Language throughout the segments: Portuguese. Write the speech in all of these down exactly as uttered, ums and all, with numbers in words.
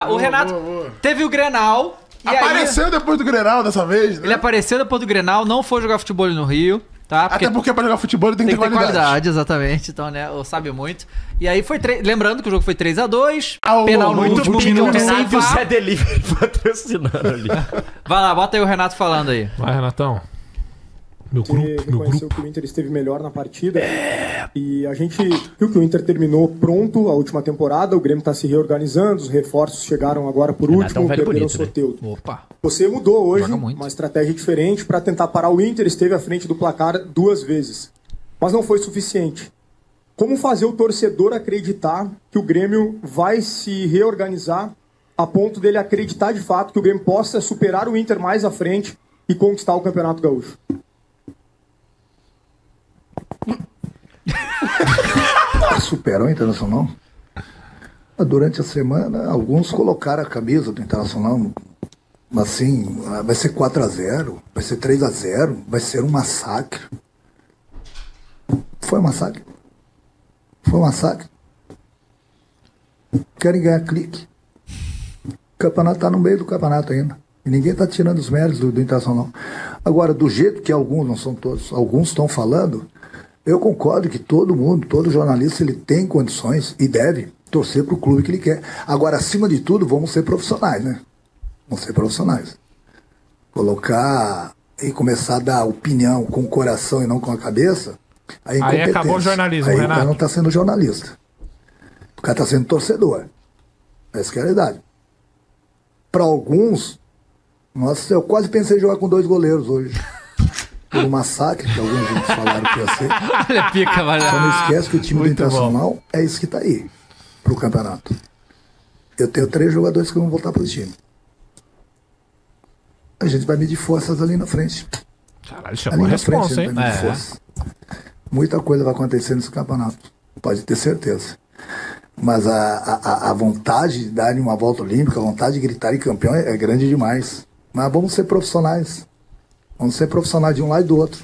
O Renato boa, boa. teve o Grenal. E apareceu aí, depois do Grenal dessa vez, né? Ele apareceu depois do Grenal, não foi jogar futebol no Rio, tá? Porque Até porque pra jogar futebol ele tem, tem que ter qualidade. qualidade, exatamente. Então, né, sabe muito. E aí foi... Tre... Lembrando que o jogo foi três a dois. Ah, penal no último minuto. Renato e o Zé Delivery patrocinando ali. Vai lá, bota aí o Renato falando aí. Vai, Renatão. Meu Você grupo, meu reconheceu grupo. que o Inter esteve melhor na partida. É. E a gente viu que o Inter terminou pronto a última temporada, o Grêmio está se reorganizando, os reforços chegaram agora por Renato último, é um perderam bonito, o sorteio. Né? Opa. Você mudou hoje, uma estratégia diferente para tentar parar o Inter, esteve à frente do placar duas vezes. Mas não foi suficiente. Como fazer o torcedor acreditar que o Grêmio vai se reorganizar a ponto dele acreditar de fato que o Grêmio possa superar o Inter mais à frente e conquistar o Campeonato Gaúcho? Superou o Internacional? Durante a semana, alguns colocaram a camisa do Internacional. Assim, vai ser quatro a zero, vai ser três a zero, vai ser um massacre. Foi um massacre? Foi um massacre? Querem ganhar clique. O campeonato está no meio do campeonato ainda. E ninguém está tirando os méritos do, do Internacional. Agora, do jeito que alguns, não são todos, alguns estão falando, eu concordo que todo mundo, todo jornalista, ele tem condições e deve torcer para o clube que ele quer. Agora, acima de tudo, vamos ser profissionais, né? Vamos ser profissionais. Colocar e começar a dar opinião com o coração e não com a cabeça, aí, aí acabou o jornalismo, aí Renato. O cara não está sendo jornalista. O cara está sendo torcedor. Essa que é a realidade. Para alguns, nossa, eu quase pensei em jogar com dois goleiros hoje. Por um massacre, que alguns gente falaram que ia ser. Olha, pica, vai lá. Só não esquece que o time Muito do Internacional bom. É isso que tá aí, pro campeonato. Eu tenho três jogadores que vão voltar pro time. A gente vai medir forças ali na frente. Caralho, chamou a responsa, hein? É. Muita coisa vai acontecer nesse campeonato. Pode ter certeza. Mas a, a, a vontade de dar uma volta olímpica, a vontade de gritar em campeão é, é grande demais. Mas vamos ser profissionais. Vamos ser profissionais de um lado e do outro.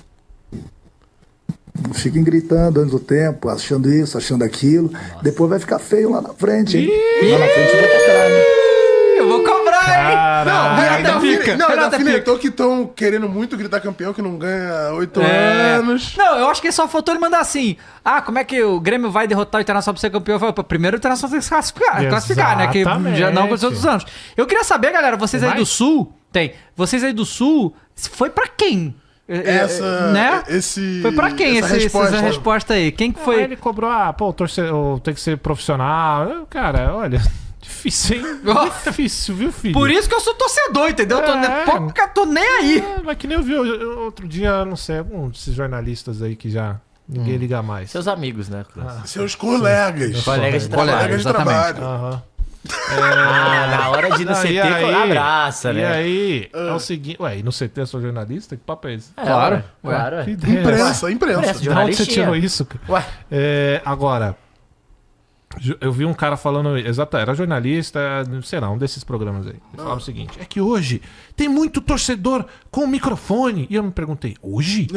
Não fiquem gritando antes do tempo, achando isso, achando aquilo. Nossa. Depois vai ficar feio lá na frente, hein? Lá na frente eu vou cobrar, né? Eu vou cobrar, hein? Não, ainda fica. Não, ainda alfinetou que estão querendo muito gritar campeão, que não ganha oito é. anos. Não, eu acho que só faltou ele mandar assim. Ah, como é que o Grêmio vai derrotar o Internacional pra ser campeão? Eu falei, primeiro o Internacional tem que se classificar, classificar, né? Que já não aconteceu outros anos. Eu queria saber, galera, vocês aí do Sul... Tem. Vocês aí do Sul, foi pra quem? Essa, né? Esse, foi pra quem essa, esse, resposta. essa resposta aí? Quem que foi? Ah, ele cobrou, ah, pô, torcedor, tem que ser profissional. Cara, olha, difícil, hein? Oh. Difícil, viu, filho? Por isso que eu sou torcedor, entendeu? É. Tô, ne... Pô, tô nem aí. É, mas que nem eu vi outro dia, não sei, algum desses jornalistas aí que já ninguém hum. liga mais. Seus amigos, né? Ah, Seus colegas. Seus colegas de trabalho. Colegas de trabalho. Aham. É... Ah, na hora de ir no não, C T, aí, abraça, né? E aí, é o seguinte... Ué, e no C T eu sou jornalista? Que papo é esse? É, claro. Ué, claro. Ué. Imprensa, imprensa. De onde você tirou isso? Ué. É, agora, eu vi um cara falando... Exato, era jornalista, sei lá, um desses programas aí. Ele falava o seguinte, é que hoje tem muito torcedor com microfone. E eu me perguntei, hoje?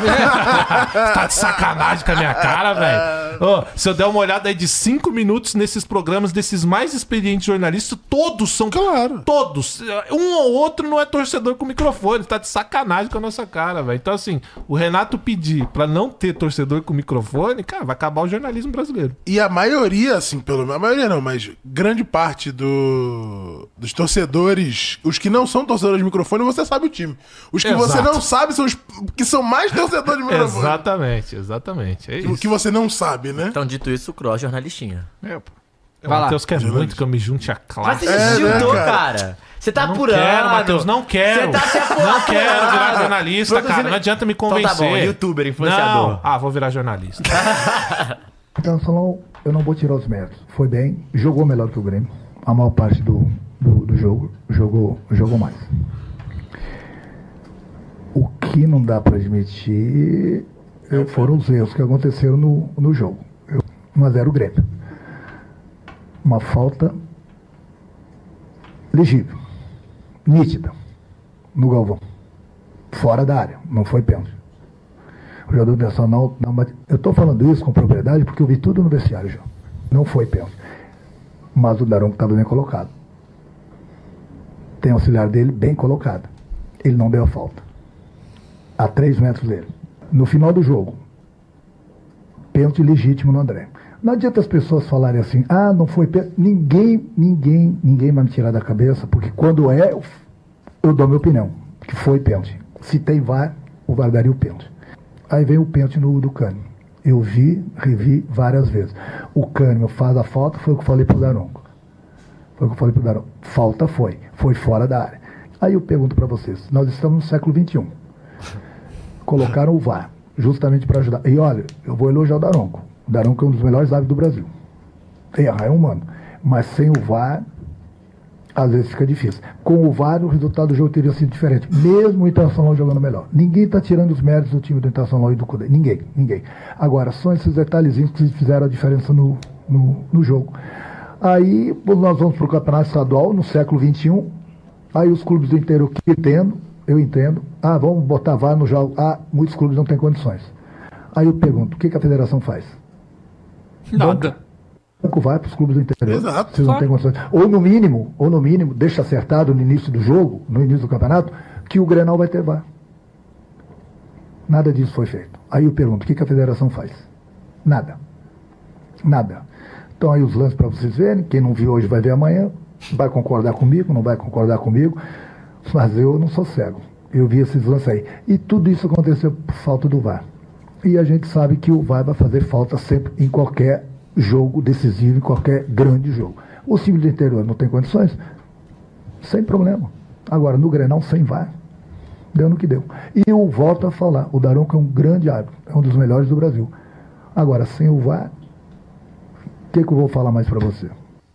Tá de sacanagem com a minha cara, velho? Oh, se eu der uma olhada aí de cinco minutos nesses programas desses mais experientes jornalistas, todos são... Claro. Todos. Um ou outro não é torcedor com microfone. Tá de sacanagem com a nossa cara, velho. Então, assim, o Renato pedir pra não ter torcedor com microfone, cara, vai acabar o jornalismo brasileiro. E a maioria, assim, pelo menos... A maioria não, mas grande parte do, dos torcedores, os que não são torcedores de microfone, você sabe o time. Os que Exato. Você não sabe são os que são mais torcedores de microfone. Exatamente, exatamente. É isso. O que você não sabe, né? Então, dito isso, o Cross jornalistinha. É, pô. O Matheus quer muito que eu me junte à classe. Mas você se juntou, é, né, cara? cara. Você tá não apurando. Quero, Matheus, não quero. Você tá se apurando. Não quero virar jornalista, Produzindo... cara. Não adianta me convencer. Então tá bom, youtuber, influenciador. Não. Ah, vou virar jornalista. Então, falou, eu não vou tirar os méritos. Foi bem, jogou melhor que o Grêmio. A maior parte do, do, do jogo, jogou, jogou mais. O que não dá para admitir foram os erros que aconteceram no, no jogo. um a zero o Grêmio. Uma falta legível, nítida, no Galvão. Fora da área, não foi pênalti. O jogador do Nacional... Eu estou falando isso com propriedade porque eu vi tudo no vestiário já. Não foi pênalti. Mas o Daronco estava bem colocado. tem auxiliar dele bem colocado. Ele não deu a falta. A três metros dele. No final do jogo, pênalti legítimo no André. Não adianta as pessoas falarem assim, ah, não foi pênalti. Ninguém, ninguém, ninguém vai me tirar da cabeça, porque quando é, eu, eu dou a minha opinião, que foi pênalti. Se tem V A R, o V A R daria o pênalti. Aí vem o pênalti no do Cânimo. Eu vi, revi várias vezes. O Cânimo faz a falta, foi o que eu falei pro Daronco. Foi o que eu falei pro Daronco. Falta foi, foi fora da área. Aí eu pergunto para vocês, nós estamos no século vinte e um. Colocaram o V A R, justamente para ajudar. E olha, eu vou elogiar o Daronco. O Daronco é um dos melhores árbitros do Brasil. Errar é humano. Mas sem o V A R, às vezes fica difícil. Com o V A R, o resultado do jogo teria sido diferente. Mesmo o Internacional jogando melhor. Ninguém está tirando os méritos do time do Internacional e do Cudê. Ninguém, ninguém. Agora, são esses detalhezinhos que fizeram a diferença no, no, no jogo. Aí, nós vamos para o Campeonato Estadual, no século vinte e um. Aí os clubes do interior que entendo, eu entendo. Ah, vamos botar V A R no jogo. Ah, muitos clubes não têm condições. Aí eu pergunto, o que, que a federação faz? Nada. O V A R para os clubes do interior. Exato. Vocês não têm condições. Ou no mínimo, ou no mínimo, deixa acertado no início do jogo, no início do campeonato, que o Grenal vai ter V A R. Nada disso foi feito. Aí eu pergunto, o que, que a federação faz? Nada. Nada. Então aí os lances para vocês verem, quem não viu hoje vai ver amanhã, vai concordar comigo, não vai concordar comigo, mas eu não sou cego. Eu vi esses lances aí. E tudo isso aconteceu por falta do V A R. E a gente sabe que o V A R vai fazer falta sempre em qualquer jogo decisivo, em qualquer grande jogo. O time do interior não tem condições? Sem problema. Agora, no Grenal, sem V A R, deu no que deu. E eu volto a falar, o Daronco é um grande árbitro, é um dos melhores do Brasil. Agora, sem o V A R, o que, que eu vou falar mais pra você?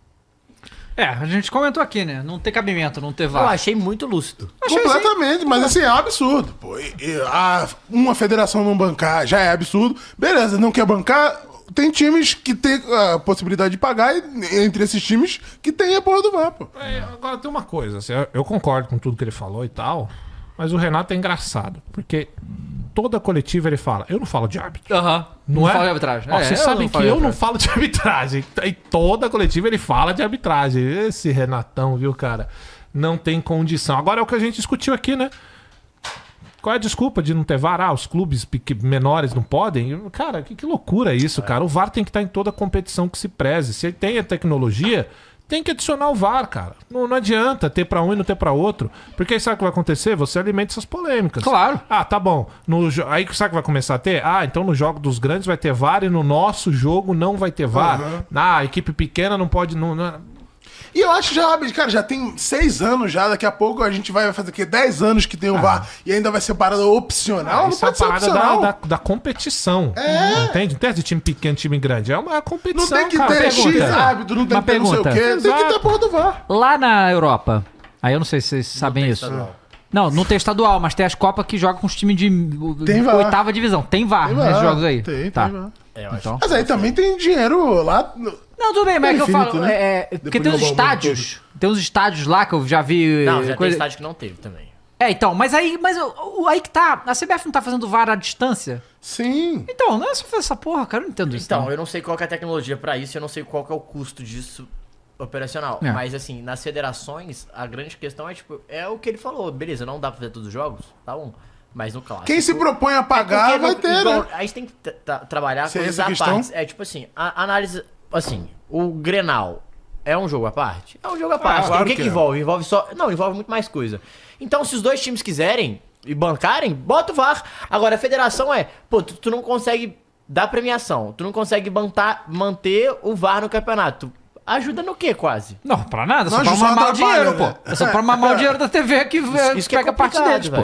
É, a gente comentou aqui, né? Não ter cabimento, não ter V A Eu R. achei muito lúcido. Completamente, mas assim, é um absurdo. Pô. E, e a, uma federação não bancar já é absurdo. Beleza, não quer bancar, tem times que tem a possibilidade de pagar, e entre esses times que tem a porra do V A R, pô. É, agora tem uma coisa, assim, eu, eu concordo com tudo que ele falou e tal, mas o Renato é engraçado, porque toda coletiva ele fala, eu não falo de árbitro. Aham. Não, Não é? fala de arbitragem. Ó, É, vocês eu sabem não que falo de eu não arbitragem. falo de arbitragem. E toda coletiva ele fala de arbitragem. Esse Renatão, viu, cara? Não tem condição. Agora é o que a gente discutiu aqui, né? Qual é a desculpa de não ter V A R? Ah, os clubes menores não podem? Cara, que, que loucura isso, cara. O V A R tem que estar em toda competição que se preze. Se ele tem a tecnologia, tem que adicionar o V A R, cara. Não, não adianta ter pra um e não ter pra outro. Porque aí sabe o que vai acontecer? Você alimenta essas polêmicas. Claro. Ah, tá bom. No, jo- aí sabe o que vai começar a ter? Ah, então no jogo dos grandes vai ter V A R e no nosso jogo não vai ter V A R. Uhum. Ah, a equipe pequena não pode... Não, não- E eu acho já, cara, já tem seis anos já, daqui a pouco a gente vai fazer o quê? Dez anos que tem o V A R e ainda vai ser parada opcional? não Isso é a pode ser parada opcional. da, da, da competição. É. Entende? Não tem de time pequeno, time grande. É uma Não competição, tem que cara. ter pergunta. X árbitro, não tem Uma que ter não sei o pergunta. quê. Tem que ter a Exato. porra do V A R. Lá na Europa, aí eu não sei se vocês sabem isso. estadual. Não, não tem estadual, mas tem as Copas que jogam com os times de Tem V A R. oitava divisão. Tem V A R Tem V A R. nesses jogos aí? Tem, tá. tem V A R. É, eu acho. Então. Mas aí também tem dinheiro lá... no- Não, tudo bem, mas é que eu infinito, falo. né? É, é, porque Depois tem uns de roubar o mundo estádios. Tem uns estádios lá que eu já vi. Não, já tem coisa- estádio que não teve também. É, então, mas aí, mas o- o- aí que tá. A C B F não tá fazendo V A R à distância? Sim. Então, não é só fazer essa porra, cara. Eu não entendo isso. Então, não. eu não sei qual que é a tecnologia pra isso, eu não sei qual que é o custo disso operacional. É. Mas assim, nas federações, a grande questão é tipo, é o que ele falou, beleza, não dá pra fazer todos os jogos, tá bom. Mas no clássico. Quem se propõe a pagar Porque vai no- ter, igual, né? A gente tem que tra- tra- trabalhar Se é coisas essa a à questão. parte. É tipo assim, a análise. Assim, o Grenal é um jogo à parte? É um jogo à parte. claro o que, que que é. envolve? Envolve só. Não, envolve muito mais coisa. Então, se os dois times quiserem e bancarem, bota o V A R. Agora, a federação é, pô, tu, tu não consegue dar premiação, tu não consegue bantar, manter o V A R no campeonato. Ajuda no quê, quase? Não, pra nada, só Não, pra só mamar o atrapalha, dinheiro, né? pô. É só pra mamar o dinheiro da T V que, Isso, isso que é pega a parte complicado, deles, pô.